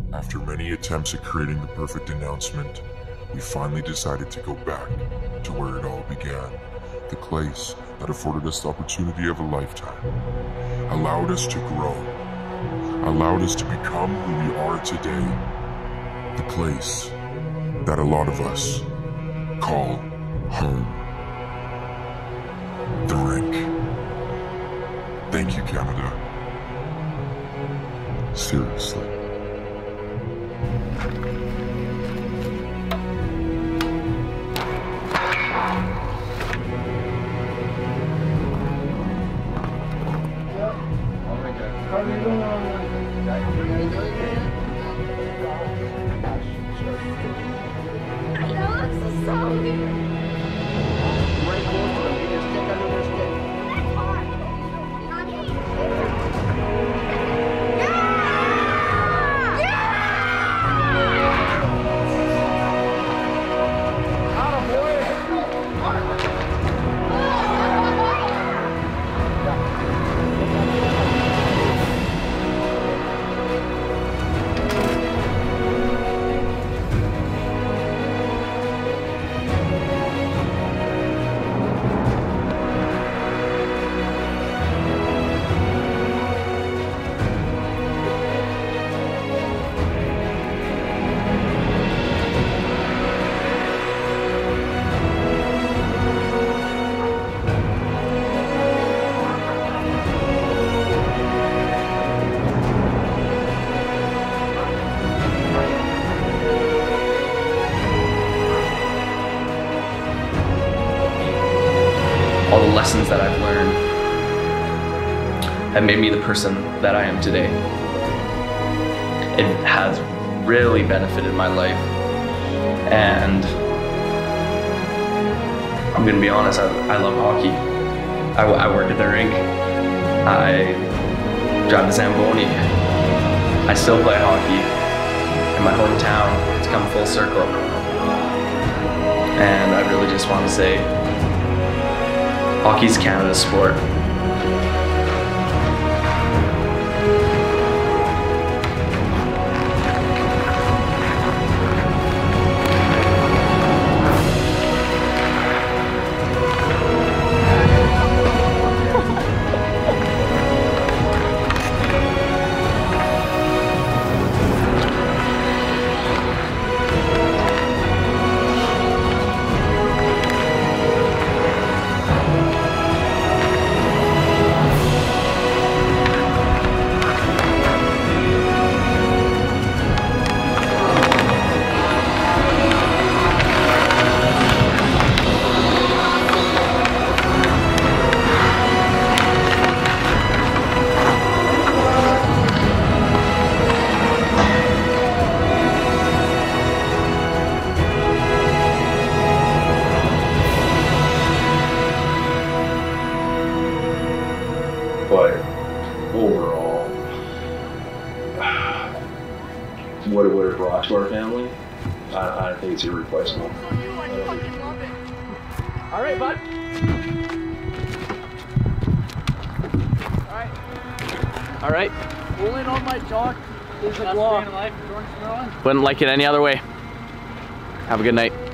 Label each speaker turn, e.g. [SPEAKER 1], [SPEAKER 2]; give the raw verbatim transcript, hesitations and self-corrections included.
[SPEAKER 1] After many attempts at creating the perfect announcement, we finally decided to go back to where it all began. The place that afforded us the opportunity of a lifetime, allowed us to grow, allowed us to become who we are today. The place that a lot of us call home. The rink. Thank you, Canada. Seriously.
[SPEAKER 2] All the lessons that I've learned have made me the person that I am today. It has really benefited my life, and I'm gonna be honest, I, I love hockey. I, I work at the rink, I drive the Zamboni, I still play hockey in my hometown. It's come full circle, and I really just want to say hockey's Canada's sport.
[SPEAKER 3] But overall, what it would have brought to our family, I, I think it's irreplaceable.
[SPEAKER 4] All right, bud. All right. All right. Pulling on my jock is a law. Wouldn't like it any other way. Have a good night.